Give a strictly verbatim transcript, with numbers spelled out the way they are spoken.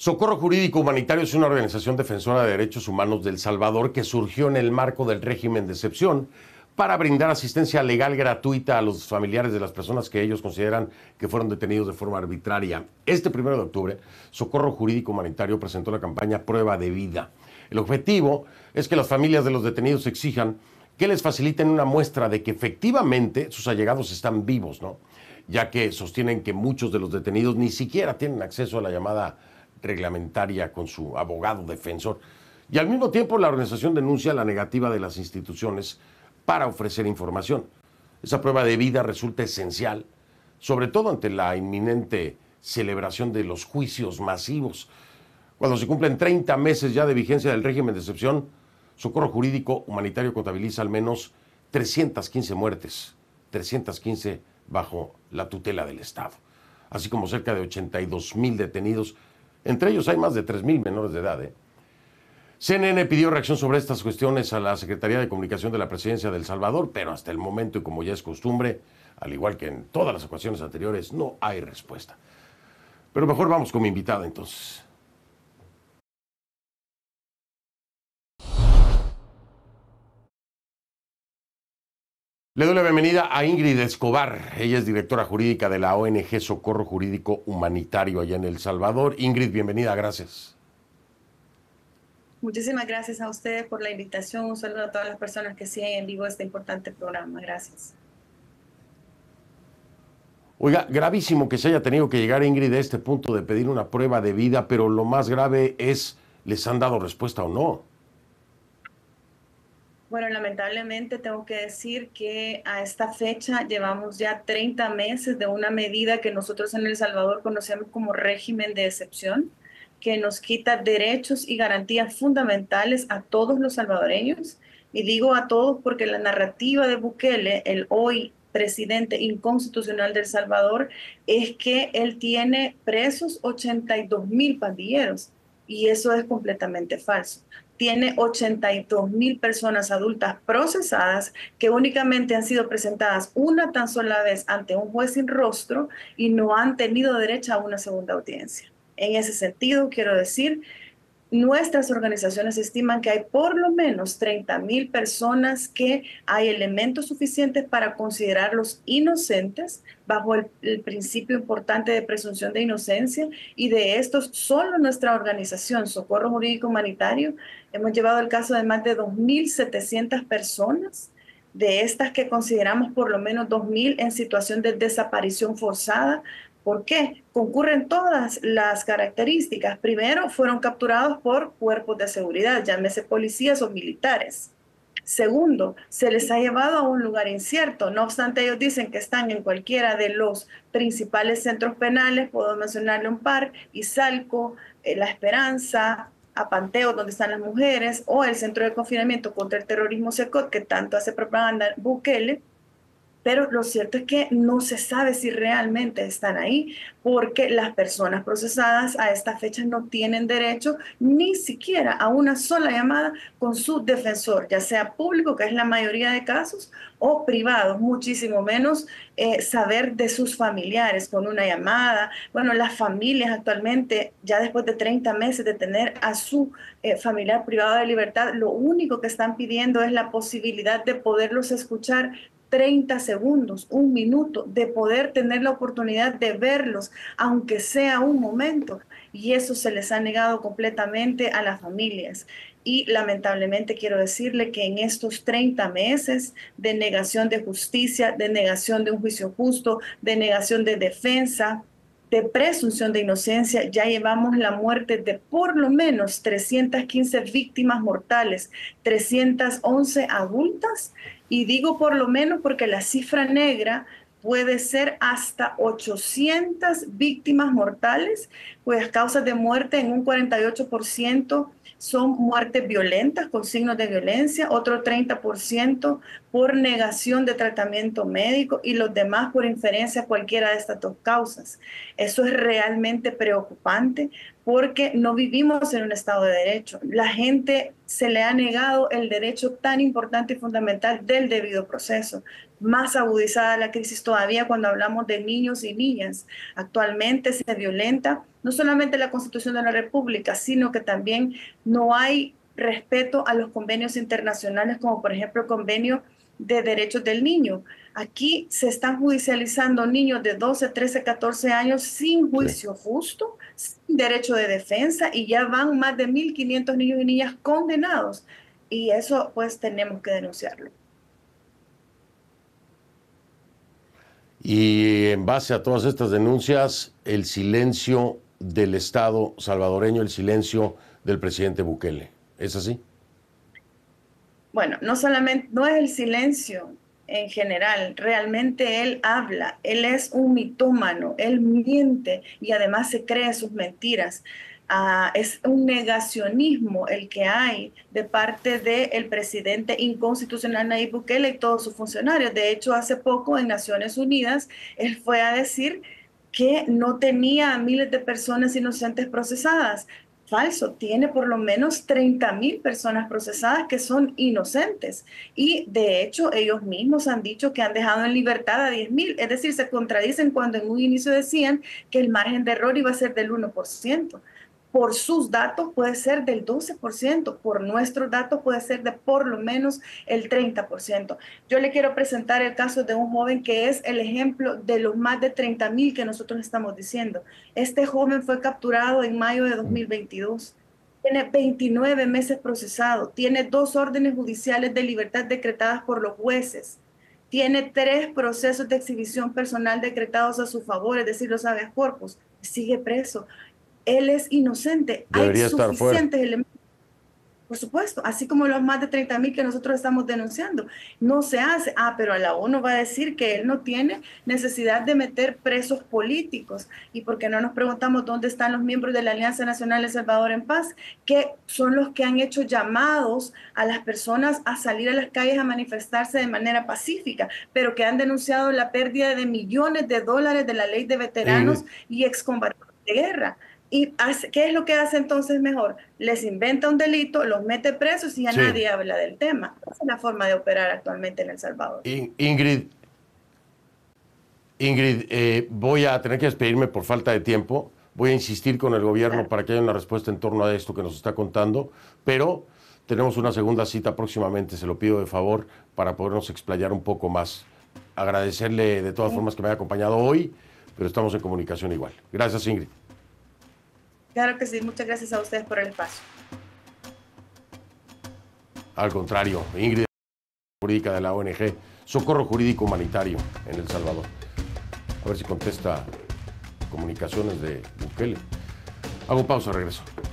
Socorro Jurídico Humanitario es una organización defensora de derechos humanos de El Salvador que surgió en el marco del régimen de excepción para brindar asistencia legal gratuita a los familiares de las personas que ellos consideran que fueron detenidos de forma arbitraria. Este primero de octubre, Socorro Jurídico Humanitario presentó la campaña Prueba de Vida. El objetivo es que las familias de los detenidos exijan que les faciliten una muestra de que efectivamente sus allegados están vivos, ¿no? Ya que sostienen que muchos de los detenidos ni siquiera tienen acceso a la llamada reglamentaria con su abogado defensor. Y al mismo tiempo la organización denuncia la negativa de las instituciones para ofrecer información. Esa prueba de vida resulta esencial, sobre todo ante la inminente celebración de los juicios masivos. Cuando se cumplen treinta meses ya de vigencia del régimen de excepción, Socorro Jurídico Humanitario contabiliza al menos trescientas quince muertes, trescientas quince bajo la tutela del Estado, así como cerca de ochenta y dos mil detenidos. Entre ellos hay más de tres mil menores de edad. ¿eh? C N N pidió reacción sobre estas cuestiones a la Secretaría de Comunicación de la Presidencia de El Salvador, pero hasta el momento, y como ya es costumbre, al igual que en todas las ocasiones anteriores, no hay respuesta. Pero mejor vamos con mi invitada entonces. Le doy la bienvenida a Ingrid Escobar. Ella es directora jurídica de la O N G Socorro Jurídico Humanitario allá en El Salvador. Ingrid, bienvenida, gracias. Muchísimas gracias a ustedes por la invitación. Un saludo a todas las personas que siguen en vivo este importante programa. Gracias. Oiga, gravísimo que se haya tenido que llegar, Ingrid, a este punto de pedir una prueba de vida, pero lo más grave es, ¿les han dado respuesta o no? Bueno, lamentablemente tengo que decir que a esta fecha llevamos ya treinta meses de una medida que nosotros en El Salvador conocemos como régimen de excepción, que nos quita derechos y garantías fundamentales a todos los salvadoreños. Y digo a todos porque la narrativa de Bukele, el hoy presidente inconstitucional de El Salvador, es que él tiene presos ochenta y dos mil pandilleros. Y eso es completamente falso. Tiene ochenta y dos mil personas adultas procesadas que únicamente han sido presentadas una tan sola vez ante un juez sin rostro y no han tenido derecho a una segunda audiencia. En ese sentido, quiero decir, nuestras organizaciones estiman que hay por lo menos treinta mil personas que hay elementos suficientes para considerarlos inocentes bajo el, el principio importante de presunción de inocencia, y de estos solo nuestra organización Socorro Jurídico Humanitario hemos llevado el caso de más de dos mil setecientas personas, de estas que consideramos por lo menos dos mil en situación de desaparición forzada. ¿Por qué? Concurren todas las características. Primero, fueron capturados por cuerpos de seguridad, llámese policías o militares. Segundo, se les ha llevado a un lugar incierto. No obstante, ellos dicen que están en cualquiera de los principales centros penales. Puedo mencionarle un par: Izalco, eh, La Esperanza, Apanteo, donde están las mujeres, o el Centro de Confinamiento contra el Terrorismo SECOT, que tanto hace propaganda Bukele. Pero lo cierto es que no se sabe si realmente están ahí, porque las personas procesadas a esta fecha no tienen derecho ni siquiera a una sola llamada con su defensor, ya sea público, que es la mayoría de casos, o privado, muchísimo menos eh, saber de sus familiares con una llamada. Bueno, las familias actualmente, ya después de treinta meses de tener a su eh, familiar privado de libertad, lo único que están pidiendo es la posibilidad de poderlos escuchar treinta segundos, un minuto, de poder tener la oportunidad de verlos, aunque sea un momento, y eso se les ha negado completamente a las familias. Y lamentablemente quiero decirle que en estos treinta meses de negación de justicia, de negación de un juicio justo, de negación de defensa, de presunción de inocencia, ya llevamos la muerte de por lo menos trescientas quince víctimas mortales, trescientas once adultas. Y digo por lo menos porque la cifra negra puede ser hasta ochocientas víctimas mortales, cuyas causas de muerte en un cuarenta y ocho por ciento son muertes violentas con signos de violencia, otro treinta por ciento por negación de tratamiento médico y los demás por inferencia a cualquiera de estas dos causas. Eso es realmente preocupante porque no vivimos en un Estado de Derecho. La gente se le ha negado el derecho tan importante y fundamental del debido proceso. más agudizada la crisis todavía cuando hablamos de niños y niñas. Actualmente se violenta no solamente la Constitución de la República, sino que también no hay respeto a los convenios internacionales, como por ejemplo el Convenio de Derechos del Niño. Aquí se están judicializando niños de doce, trece, catorce años sin juicio sí. justo, sin derecho de defensa, y ya van más de mil quinientos niños y niñas condenados. Y eso pues tenemos que denunciarlo. Y en base a todas estas denuncias, el silencio del Estado salvadoreño, el silencio del presidente Bukele. ¿Es así? Bueno, no solamente, no es el silencio en general, realmente él habla, él es un mitómano, él miente y además se cree sus mentiras. Uh, es un negacionismo el que hay de parte del presidente inconstitucional Nayib Bukele y todos sus funcionarios. De hecho, hace poco en Naciones Unidas, él fue a decir que no tenía a miles de personas inocentes procesadas. Falso, tiene por lo menos treinta mil personas procesadas que son inocentes. Y de hecho, ellos mismos han dicho que han dejado en libertad a diez mil. Es decir, se contradicen cuando en un inicio decían que el margen de error iba a ser del uno por ciento. Por sus datos puede ser del doce por ciento, por nuestros datos puede ser de por lo menos el treinta por ciento. Yo le quiero presentar el caso de un joven que es el ejemplo de los más de treinta mil que nosotros estamos diciendo. Este joven fue capturado en mayo de dos mil veintidós. Tiene veintinueve meses procesado, tiene dos órdenes judiciales de libertad decretadas por los jueces, tiene tres procesos de exhibición personal decretados a su favor, es decir, los habeas corpus, sigue preso. Él es inocente. Debería Hay estar suficientes fuera. elementos. Por supuesto, así como los más de treinta mil que nosotros estamos denunciando. No se hace. Ah, pero a la ONU va a decir que él no tiene necesidad de meter presos políticos. ¿Y por qué no nos preguntamos dónde están los miembros de la Alianza Nacional El Salvador en Paz? Que son los que han hecho llamados a las personas a salir a las calles a manifestarse de manera pacífica, pero que han denunciado la pérdida de millones de dólares de la ley de veteranos sí. y excombatientes de guerra. ¿Y hace, qué es lo que hace entonces mejor? Les inventa un delito, los mete presos y ya sí. nadie habla del tema. Esa es la forma de operar actualmente en El Salvador. In, Ingrid, Ingrid eh, voy a tener que despedirme por falta de tiempo. Voy a insistir con el gobierno claro. para que haya una respuesta en torno a esto que nos está contando, pero tenemos una segunda cita próximamente, se lo pido de favor, para podernos explayar un poco más. Agradecerle de todas sí. formas que me haya acompañado hoy, pero estamos en comunicación igual. Gracias, Ingrid. Claro que sí, muchas gracias a ustedes por el espacio. Al contrario, Ingrid, jurídica de la O N G Socorro Jurídico Humanitario en El Salvador. A ver si contesta comunicaciones de Bukele. Hago pausa, regreso.